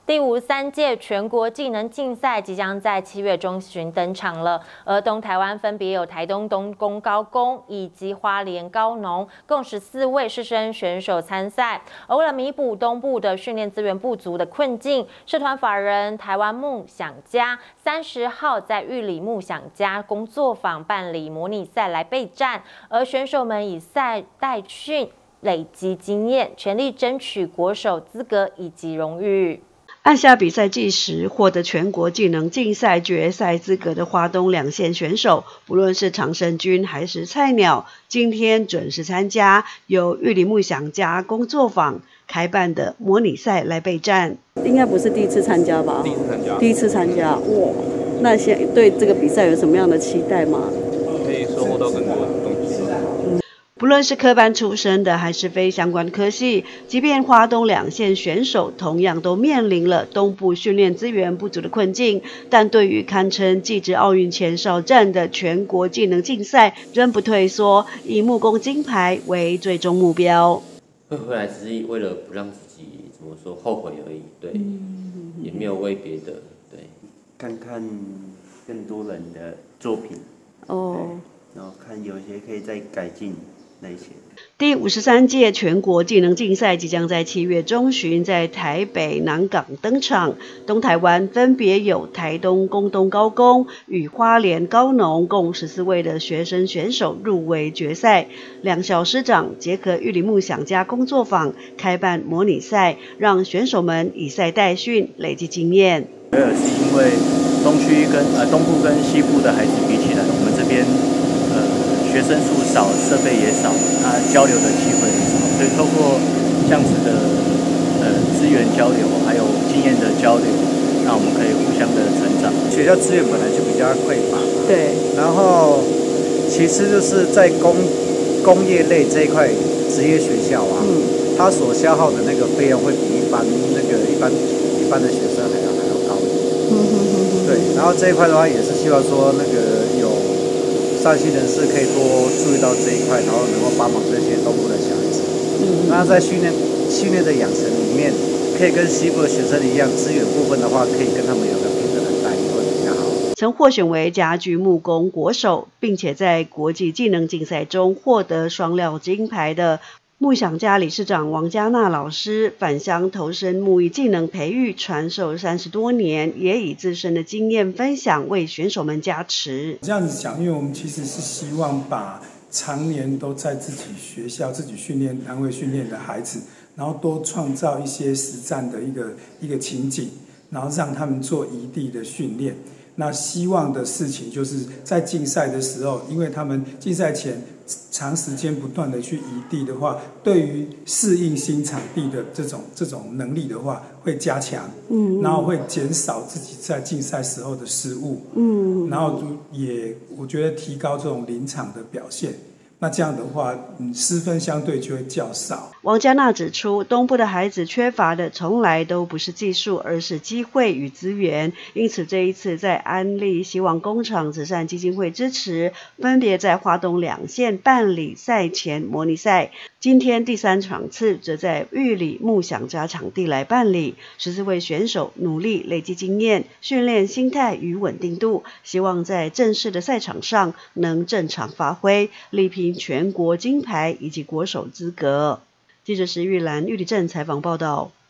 第53届全国技能竞赛即将在7月中旬登场了，而东台湾分别有台东东工高工以及花莲高农，共14位师生选手参赛。而为了弥补东部的训练资源不足的困境，社团法人台湾梦想家30号在玉里梦想家工作坊办理模拟赛来备战，而选手们以赛代训，累积经验，全力争取国手资格以及荣誉。 按下比赛计时，获得全国技能竞赛决赛资格的花东2县选手，不论是常胜军还是菜鸟，今天准时参加由玉里梦想家工作坊开办的模拟赛来备战。 应该不是第一次参加吧？第一次参加，哇！那对这个比赛有什么样的期待吗？ 可以收获到更多的东西。 不论是科班出身的还是非相关科系，即便花东2县选手同样都面临了东部训练资源不足的困境，但对于堪称技职奥运前哨战的全国技能竞赛，仍不退缩，以木工金牌为最终目标。 会回来只是为了不让自己怎么说后悔而已，对，也没有为别的，对， 看看更多人的作品，哦，然后看有些可以再改进。 第53届全国技能竞赛即将在7月中旬在台北南港登场，东台湾分别有台东工东高工与花莲高农共14位的学生选手入围决赛。2校师长结合玉里梦想家工作坊开办模拟赛，让选手们以赛代训，累积经验。 是因为东部跟西部的孩子比起来，我们这边学生数少，设备也少，交流的机会很少，所以透过这样子的资源交流，还有经验的交流，那我们可以互相的成长。 学校资源本来就比较匮乏， 对。 然后其次就是在工业类这一块职业学校啊，它所消耗的那个费用会比一般的学生还要高一点。对，然后这一块的话，也是希望说那个有上系人士可以多注意到这一块，然后能够帮忙这些东部的小孩子。那在训练的养成里面，可以跟西部的学生一样，资源部分的话，可以跟他们有个平等的待遇会比较好。 曾获选为家具木工国手，并且在国际技能竞赛中获得双料金牌的梦想家理事长王嘉娜老师返乡投身木艺技能培育传授30多年，也以自身的经验分享为选手们加持。 这样子讲，因为我们其实是希望把常年都在自己学校、自己训练单位训练的孩子，然后多创造一些实战的一个情景，然后让他们做异地的训练。那希望的事情就是在竞赛的时候，因为他们竞赛前长时间不断的去移地的话，对于适应新场地的这种能力的话会加强，然后会减少自己在竞赛时候的失误，然后也我觉得提高这种临场的表现。那这样的话，失分相对就会较少。 王嘉娜指出，东部的孩子缺乏的从来都不是技术，而是机会与资源。因此，这一次在安利希望工厂慈善基金会支持，分别在花东2县办理赛前模拟赛。今天第3场次则在玉里梦想家场地来办理。14位选手努力累积经验，训练心态与稳定度，希望在正式的赛场上能正常发挥，力拼全国金牌以及国手资格。记者石玉兰玉里镇采访报道。